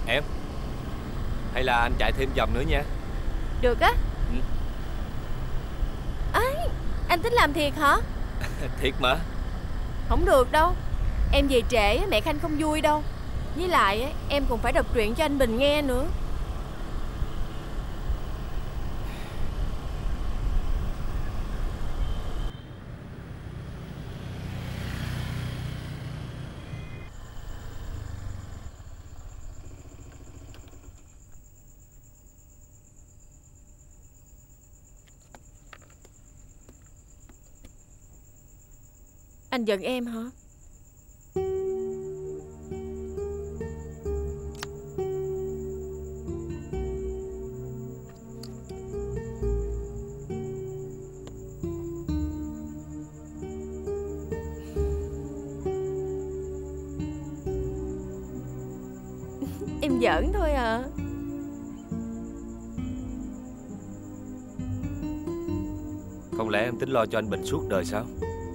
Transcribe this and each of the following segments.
Em, hay là anh chạy thêm vòng nữa nha. Được á. Ừ. Ấy, anh tính làm thiệt hả? Thiệt mà. Không được đâu. Em về trễ mẹ Khanh không vui đâu. Với lại em còn phải đọc truyện cho anh Bình nghe nữa. Anh giận em hả? Em giỡn thôi à. Không lẽ em tính lo cho anh Bình suốt đời sao?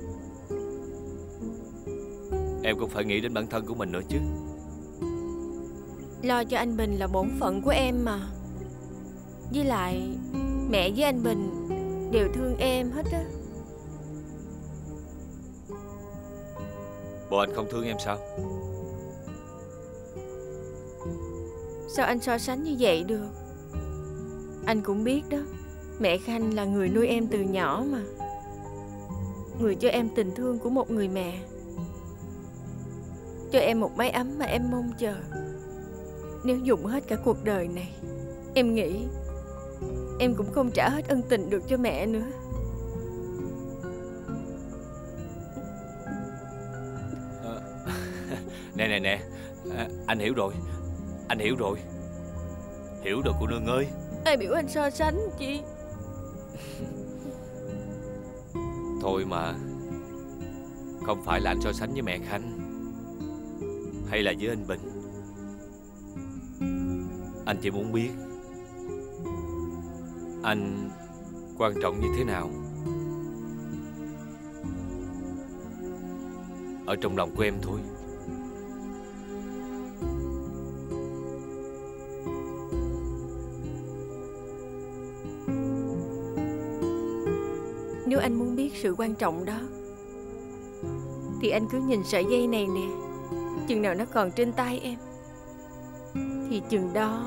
Em cũng phải nghĩ đến bản thân của mình nữa chứ. Lo cho anh Bình là bổn phận của em mà. Với lại mẹ với anh Bình đều thương em hết á. Bộ anh không thương em sao? Sao anh so sánh như vậy được? Anh cũng biết đó, mẹ Khanh là người nuôi em từ nhỏ mà. Người cho em tình thương của một người mẹ, cho em một mái ấm mà em mong chờ. Nếu dùng hết cả cuộc đời này, em nghĩ em cũng không trả hết ân tình được cho mẹ nữa. Nè, anh hiểu rồi. Anh hiểu rồi. Hiểu rồi cô nương ơi. Ai biểu anh so sánh chi? Thôi mà. Không phải là anh so sánh với mẹ Khanh hay là với anh Bình. Anh chỉ muốn biết anh quan trọng như thế nào ở trong lòng của em thôi. Nếu anh muốn biết sự quan trọng đó thì anh cứ nhìn sợi dây này nè. Chừng nào nó còn trên tay em thì chừng đó.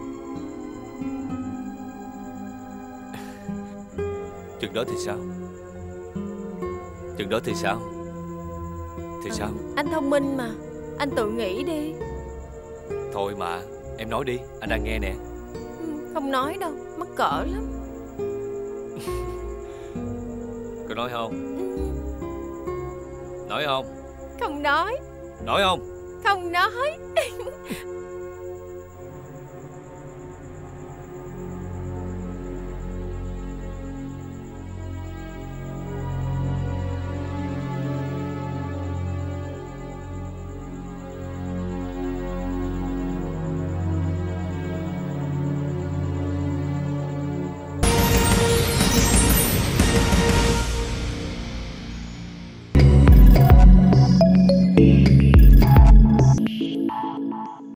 Chừng đó thì sao? Chừng đó thì sao? Thì sao? Anh thông minh mà, anh tự nghĩ đi. Thôi mà, em nói đi, anh đang nghe nè. Không nói đâu, mắc cỡ lắm. Có nói không? Nói không? Không nói. Nói không? Không nói.